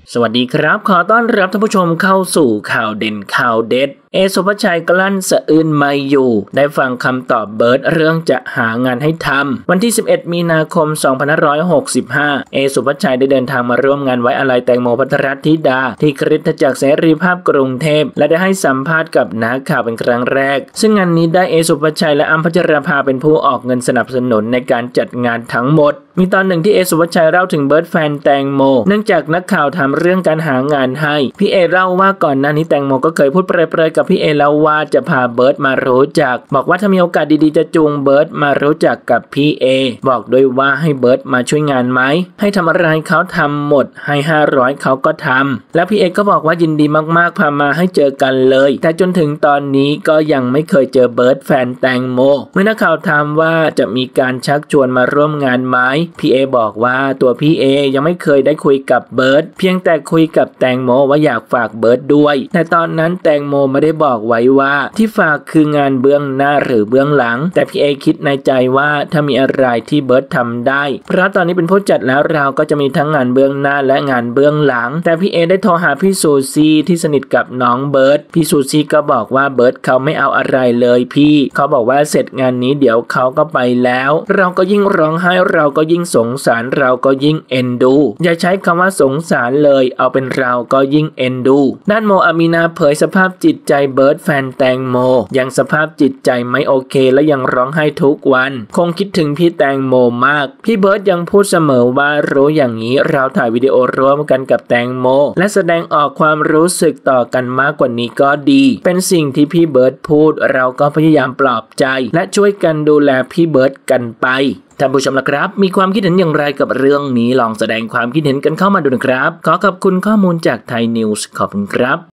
สวัสดีครับขอต้อนรับท่านผู้ชมเข้าสู่ข่าวเด่นข่าวเด็ดสุภชัยกลั้นสะอื้นไม่อยู่ได้ฟังคำตอบเบิร์ดเรื่องจะหางานให้ทำวันที่11มีนาคม2565สุภชัยได้เดินทางมาร่วมงานไว้อาลัยแตงโมภัทรธิดาที่คริสตจักรเสรีภาพกรุงเทพและได้ให้สัมภาษณ์กับนักข่าวเป็นครั้งแรกซึ่งงานนี้ได้สุภชัยและอ้ำพัชราภาเป็นผู้ออกเงินสนับสนุนในการจัดงานทั้งหมดมีตอนหนึ่งที่สุภชัยเล่าถึงเบิร์ดแฟนแตงโมเนื่องจากนักข่าวถามเรื่องการหางานให้พี่เล่าว่าก่อนหน้านี้แตงโมก็เคยพูดเปรยๆกับพี่แล้วว่าจะพาเบิร์ดมารู้จักบอกว่าถ้ามีโอกาสดีๆจะจูงเบิร์ดมารู้จักกับพี่บอกด้วยว่าให้เบิร์ดมาช่วยงานไหมให้ทำอะไรเขาทำหมดให้500เขาก็ทำแล้วพี่ก็บอกว่ายินดีมากๆพามาให้เจอกันเลยแต่จนถึงตอนนี้ก็ยังไม่เคยเจอเบิร์ดแฟนแตงโมเมื่อนักข่าวถามว่าจะมีการชักชวนมาร่วมงานไหมพี่บอกว่าตัวพี่ยังไม่เคยได้คุยกับเบิร์ดเพียงแต่คุยกับแตงโมว่าอยากฝากเบิร์ดด้วยแต่ตอนนั้นแตงโมไม่ได้บอกไว้ว่าที่ฝากคืองานเบื้องหน้าหรือเบื้องหลังแต่พี่คิดในใจว่าถ้ามีอะไรที่เบิร์ดทำได้เพราะตอนนี้เป็นผู้จัดแล้วเราก็จะมีทั้งงานเบื้องหน้าและงานเบื้องหลังแต่พี่ได้โทรหาพี่ซูซี่ที่สนิทกับน้องเบิร์ดพี่ซูซี่ก็บอกว่าเบิร์ดเขาไม่เอาอะไรเลยพี่เขาบอกว่าเสร็จงานนี้เดี๋ยวเขาก็ไปแล้วเราก็ยิ่งร้องไห้เราก็ยิ่งสงสารเราก็ยิ่งเอ็นดูอย่าใช้คำว่าสงสารเลยเอาเป็นเราก็ยิ่งเอ็นดูด้านโมอามีนาเผยสภาพจิตใจเบิร์ดแฟนแตงโมยังสภาพจิตใจไม่โอเคและยังร้องไห้ทุกวันคงคิดถึงพี่แตงโมมากพี่เบิร์ดยังพูดเสมอว่ารู้อย่างนี้เราถ่ายวิดีโอร่วมกันกับแตงโมและแสดงออกความรู้สึกต่อกันมากกว่านี้ก็ดีเป็นสิ่งที่พี่เบิร์ดพูดเราก็พยายามปลอบใจและช่วยกันดูแลพี่เบิร์ดกันไปท่านผู้ชมนะครับมีความคิดเห็นอย่างไรกับเรื่องนี้ลองแสดงความคิดเห็นกันเข้ามาดูนะครับขอขอบคุณข้อมูลจากไทยนิวส์ขอบคุณครับ